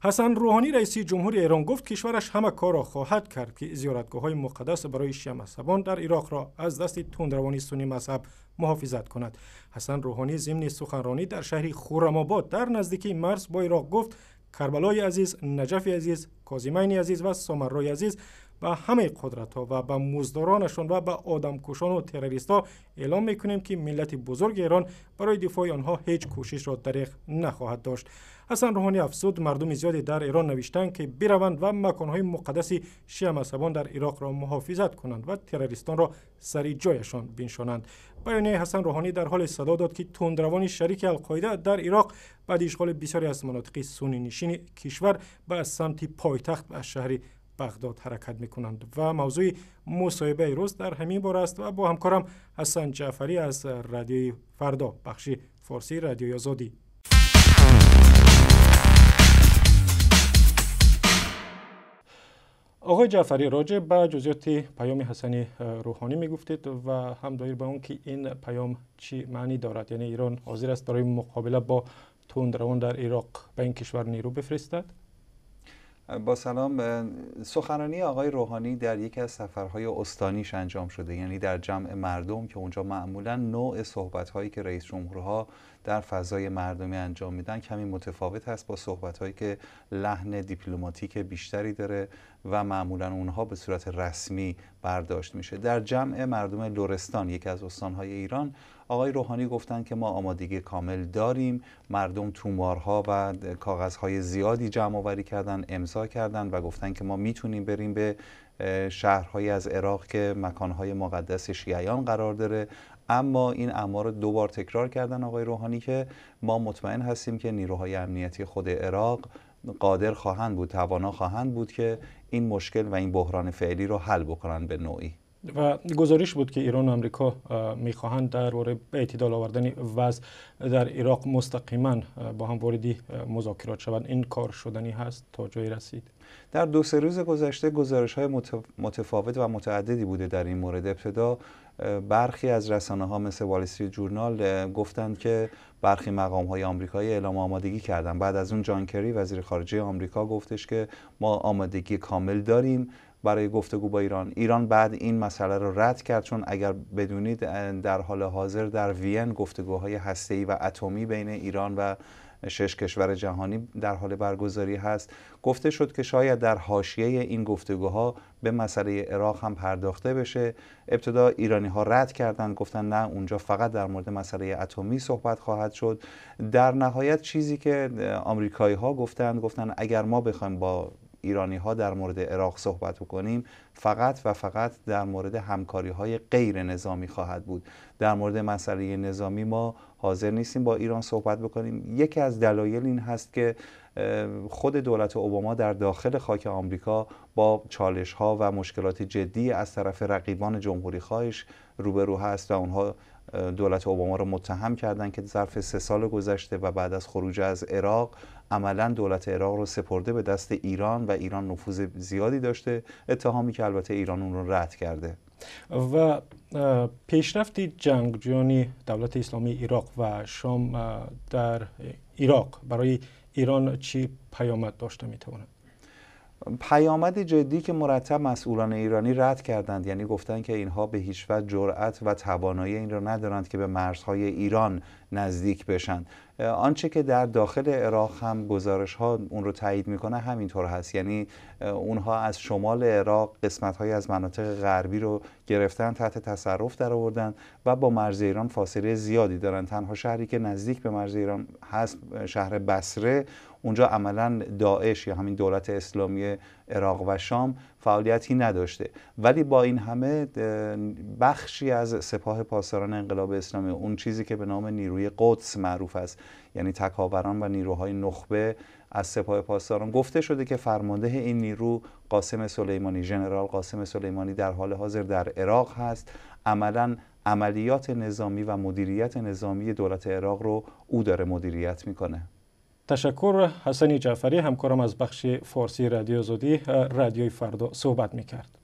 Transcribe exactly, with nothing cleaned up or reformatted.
حسن روحانی رئیس جمهور ایران گفت کشورش همه کار را خواهد کرد که زیارتگاه‌های مقدس برای شیعه مذهبان در عراق را از دست تندروانی سنی مذهب محافظت کند. حسن روحانی ضمن سخنرانی در شهر خرم‌آباد در نزدیکی مرز با عراق گفت کربلای عزیز، نجف عزیز، کاظمین عزیز و سامرای عزیز و همه قدرت‌ها و به مزدورانشان و به آدمکشان و تروریست‌ها اعلام می‌کنیم که ملت بزرگ ایران برای دفاع آنها هیچ کوشش را دریغ نخواهد داشت. حسن روحانی افزود مردم زیادی در ایران نوشتند که بروند و مکان‌های مقدس شیعه مذهبان در عراق را محافظت کنند و تروریستان را سر جایشان بنشانند. بیانیه حسن روحانی در حال صدا داد که تندروان شریک القاعده در عراق بعد اشغال بسیاری از مناطق سنی نشین کشور به سمت پایتخت و شهر بغداد حرکت می‌کنند و موضوع مصاحبه روز در همین باره است و با همکارم حسن جعفری از رادیوی فردا بخش فارسی رادیوی آزادی. آقای جعفری، راجع به جزئیات پیام حسن روحانی میگفتید و هم دایر به اون که این پیام چی معنی دارد، یعنی ایران حاضر است برای مقابله با تندروان در عراق به این کشور نیرو بفرستد؟ با سلام. سخنرانی آقای روحانی در یکی از سفرهای استانیش انجام شده، یعنی در جمع مردم که اونجا معمولا نوع صحبت‌هایی که رئیس جمهورها در فضای مردمی انجام میدن کمی متفاوت هست با صحبت‌هایی که لحن دیپلماتیک بیشتری داره و معمولا اونها به صورت رسمی برداشت میشه. در جمع مردم لرستان، یکی از استان‌های ایران، آقای روحانی گفتن که ما آمادگی کامل داریم. مردم تومارها و کاغذهای زیادی جمع آوری کردن، امضا کردن و گفتن که ما میتونیم بریم به شهرهایی از عراق که مکانهای مقدس شیعیان قرار داره. اما این اعمار رو دو بار تکرار کردن آقای روحانی که ما مطمئن هستیم که نیروهای امنیتی خود عراق قادر خواهند بود، توانا خواهند بود که این مشکل و این بحران فعلی رو حل بکنن به نوعی. و گزارش بود که ایران و آمریکا میخواهند درباره اعتدال آوردن وضع در عراق مستقیما با هم واردی مذاکرات شوند. این کار شدنی هست؟ تا جایی رسید؟ در دو سه روز گذشته گزارش های متفاوت و متعددی بوده در این مورد. ابتدا برخی از رسانه ها مثل وال استریت جورنال گفتند که برخی مقام های آمریکایی اعلام آمادگی کردن. بعد از اون جان کری وزیر خارجه آمریکا گفتش که ما آمادگی کامل داریم برای گفتگو با ایران. ایران بعد این مسئله رو رد کرد، چون اگر بدونید در حال حاضر در وین گفتگوهای هسته‌ای و اتمی بین ایران و شش کشور جهانی در حال برگزاری هست. گفته شد که شاید در حاشیه این گفتگوها به مسئله عراق هم پرداخته بشه. ابتدا ایرانی ها رد کردن، گفتن نه، اونجا فقط در مورد مسئله اتمی صحبت خواهد شد. در نهایت چیزی که آمریکایی ها گفتن گفتن اگر ما بخوایم با ایرانی ها در مورد عراق صحبت بکنیم فقط و فقط در مورد همکاری های غیر نظامی خواهد بود. در مورد مسئله نظامی ما حاضر نیستیم با ایران صحبت بکنیم. یکی از دلایل این هست که خود دولت اوباما در داخل خاک آمریکا با چالش ها و مشکلات جدی از طرف رقیبان جمهوری خواهش روبرو هست و اونها دولت اوباما رو متهم کردن که ظرف سه سال گذشته و بعد از خروج از عراق عملا دولت عراق رو سپرده به دست ایران و ایران نفوذ زیادی داشته، اتهامی که البته ایران اون رو رد کرده. و پیشرفت جنگجویان دولت اسلامی عراق و شام در عراق برای ایران چی پیامد داشته میتواند؟ پیامد جدی که مرتب مسئولان ایرانی رد کردند، یعنی گفتن که اینها به هیچ وجه جرأت و توانایی این را ندارند که به مرزهای ایران نزدیک بشن. آنچه که در داخل عراق هم گزارش ها اون رو تایید میکنه همینطور هست، یعنی اونها از شمال عراق قسمت های از مناطق غربی رو گرفتن، تحت تصرف در آوردن و با مرز ایران فاصله زیادی دارن. تنها شهری که نزدیک به مرز ایران هست شهر بصره، اونجا عملا داعش یا همین دولت اسلامی عراق و شام فعالیتی نداشته. ولی با این همه بخشی از سپاه پاسداران انقلاب اسلامی، اون چیزی که به نام نیروی قدس معروف است، یعنی تکاوران و نیروهای نخبه از سپاه پاسداران، گفته شده که فرمانده این نیرو قاسم سلیمانی، ژنرال قاسم سلیمانی در حال حاضر در عراق هست. عملا عملیات نظامی و مدیریت نظامی دولت عراق رو او داره مدیریت میکنه. تشکر. حسن جعفری همکارم از بخش فارسی رادیو آزادی رادیوی فردا صحبت میکرد.